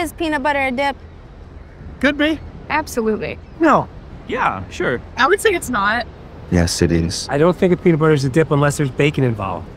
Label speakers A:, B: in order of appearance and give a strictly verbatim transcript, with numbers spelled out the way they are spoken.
A: Is peanut butter a dip?
B: Could be.
C: Absolutely.
B: No.
D: Yeah, sure.
C: I would say it's not.
E: Yes, it is.
B: I don't think a peanut butter is a dip unless there's bacon involved.